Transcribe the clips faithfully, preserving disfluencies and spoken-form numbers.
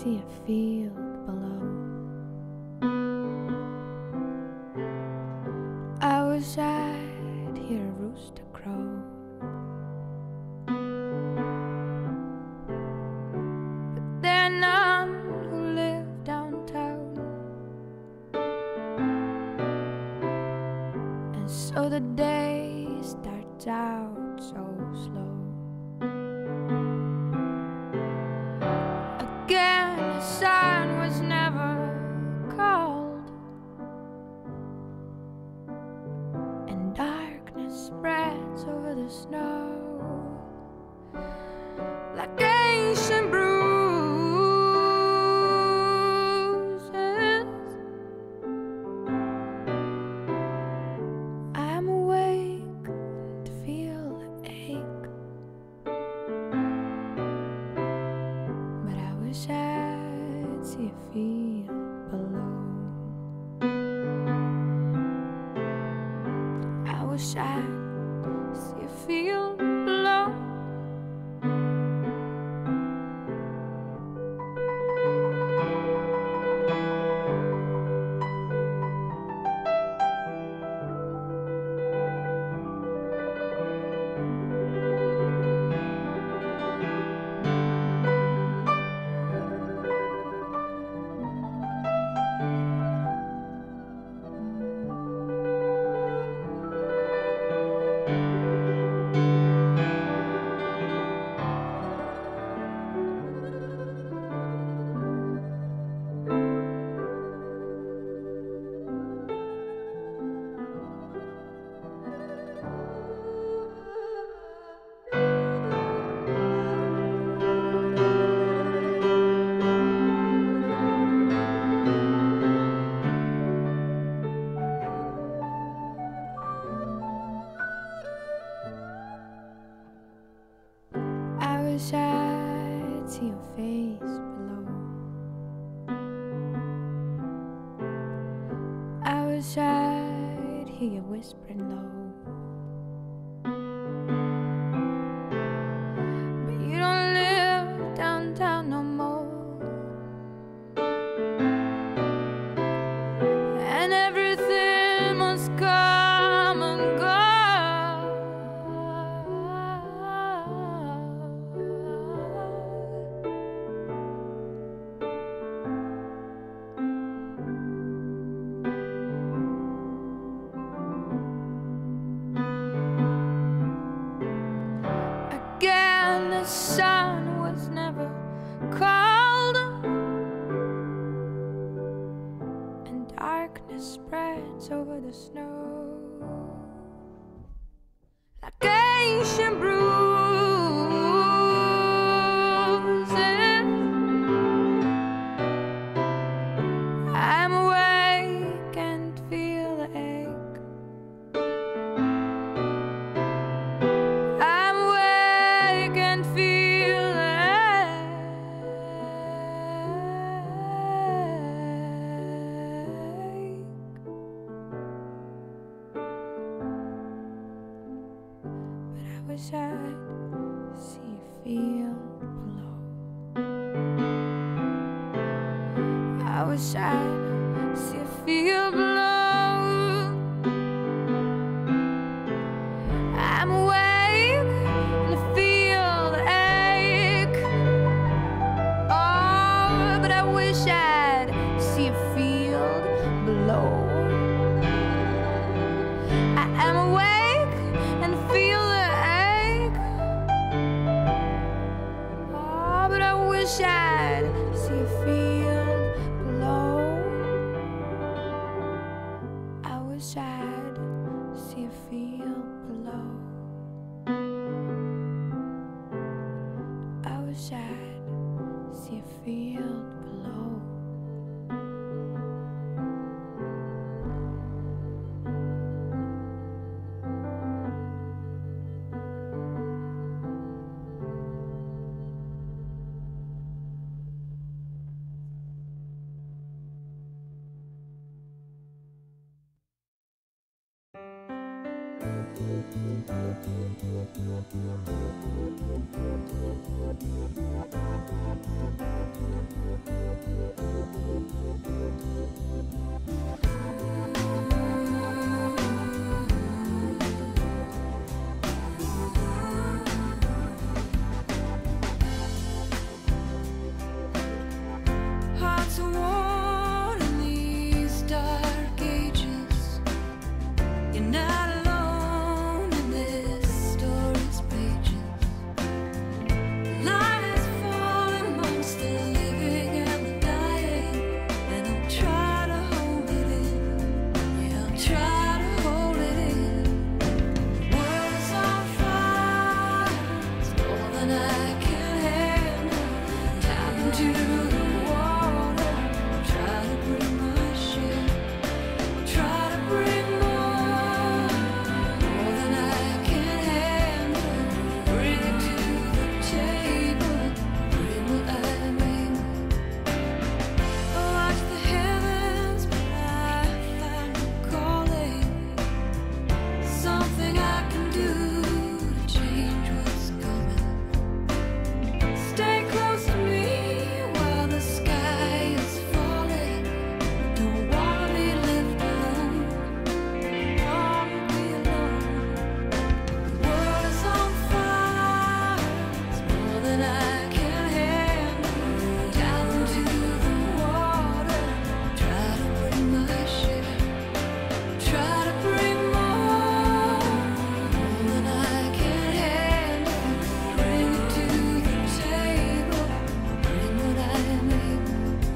see a field below. I wish I'd hear a rooster crow, but there are none who live downtown, and so the day starts out so slow. Again, the sun was never cold, and darkness spreads over the snow like ancient bruises. I'm awake to feel the ache, but I wish I'd see a field below. I wish I'd see a field below. I wish I'd see your face below. I wish I'd hear you whispering low, but you don't live downtown no more, and everything must come and go. Again, the sun was never cold, and darkness spreads over the snow like ancient bruises. I'm awake and feel the ache. But I wish I'd see a field below. I wish I'd see a field below. I'm awake and I feel the ache. Oh, but I wish I'd see a field below. I am awake and feel the ache. Oh, but I wish I'd see a field below. I wish I'd see a field below. I wish I'd see a field below. Hearts are worn in these dark ages. You're not alone in this story's pages. Light is falling amongst the living and the dying, and I'll try to hold it in. Yeah, I'll try to hold it in. Words on fire, it's more than I can handle. Time to the water, try to bring my share. Try to bring more, more than I can handle. Bring it to the table, bring what I made. I watch the heavens, but I find no calling. Something I can do to change what's coming. Stay close to me while the sky is falling. Don't wanna be left alone. Wanna be alone. The world is on fire. It's more than I can handle. Down to the water. Try to bring my share. Try to bring more, more than I can handle. Bring it to the table. Bring what I made.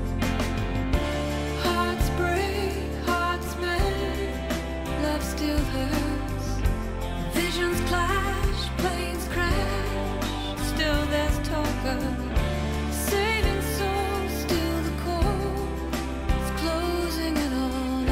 Hearts break, hearts mend. Love still hurts. Visions clash, planes crash. Still there's talk of saving souls. Still the core is closing in on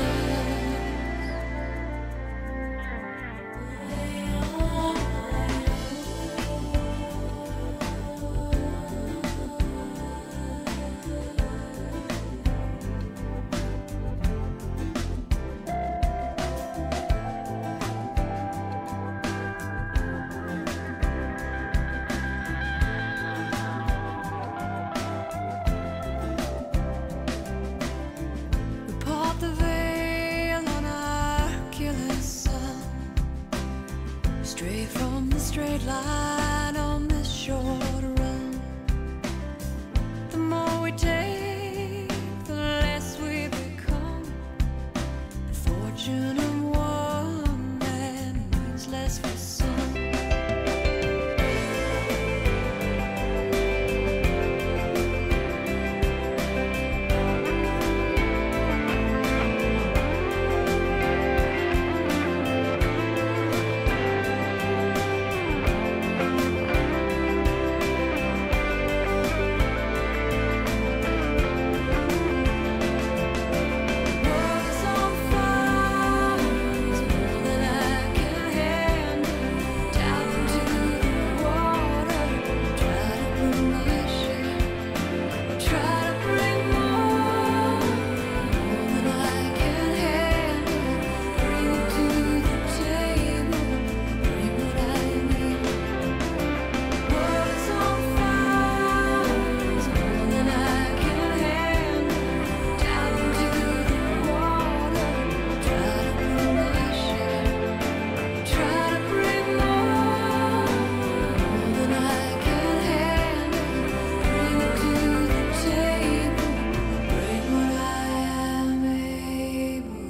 We part the veil on our killer sun. Straight from the straight line on this short run. The more we take, the less we become. The fortune of one man means less for some. World is on fire, it's more than I can handle. Down to the water, try to bring my share. Try to bring more, more than I can handle. Bring it to the table, bring what I need. World is on fire, it's more than I can handle. Down to the water, try to bring my share. Try to bring more, more than I can handle. Bring it to the table, bring what I am able.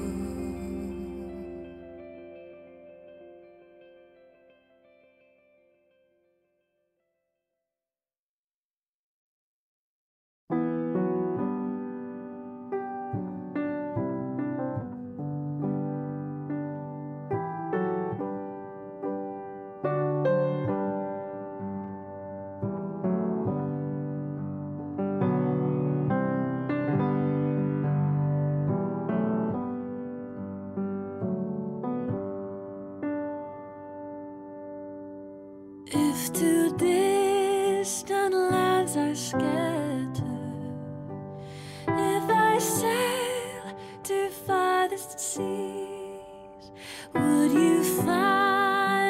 If two distant lands are scattered, if I sail to farthest seas, would you find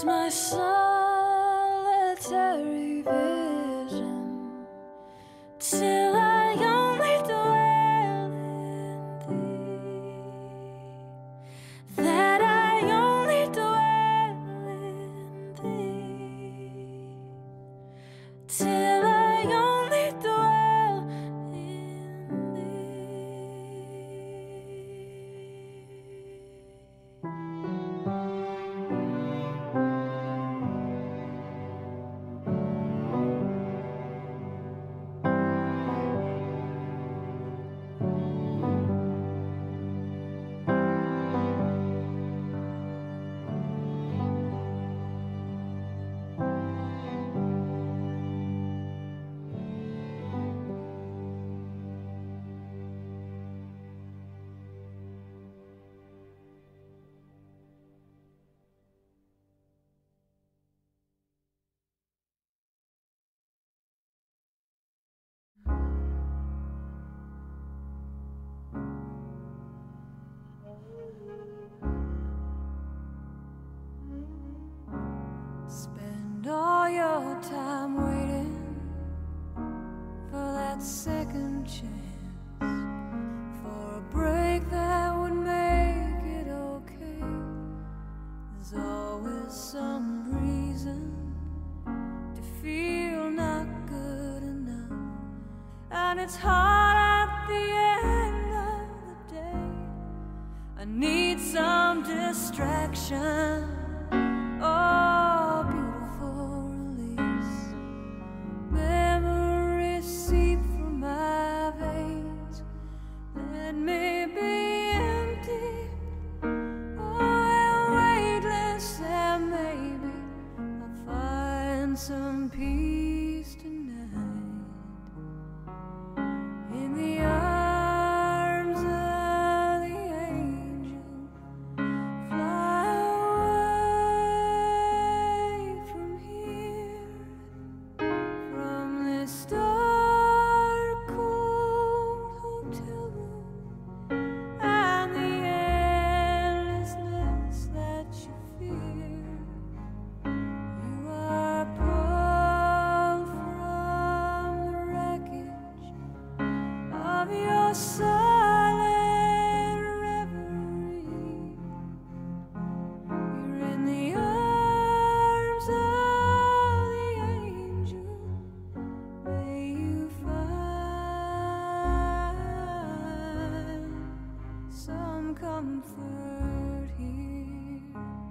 is my solitary vision, till I only dwell in thee, that I only dwell in thee, till I only dwell in spend all your time waiting for that second chance, for a break that would make it okay. There's always some reason to feel not good enough, and it's hard at the end of the day. I need some distraction. Oh, beautiful release. Memories seep from my veins. Let me be empty, oh, and weightless, and maybe I'll find some peace tonight in the arms of the angel. Fly away from here, from this dark, cold hotel room, and the endlessness that you fear. You are pulled from the wreckage of your silent reverie. You're in the arms of the angel. May you find some comfort here.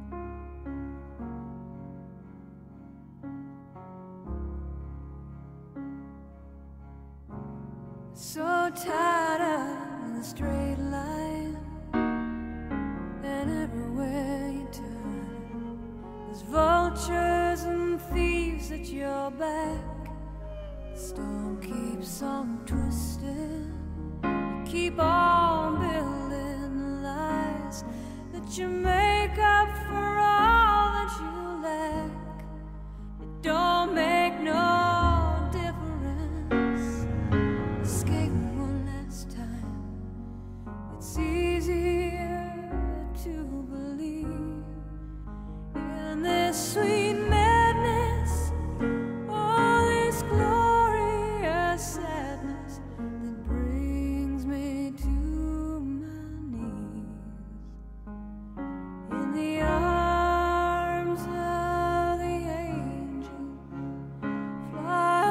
So tired of the straight line, and everywhere you turn, there's vultures and thieves at your back. The storm keeps on twisting. You keep on building the lies that you make up for all that you lack. It don't make no difference. Escape one last time. It's easier to believe in this sweet madness, all this glorious sadness that brings me to my knees in the arms of the angel. Fly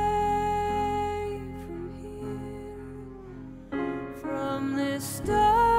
away from here, from this dark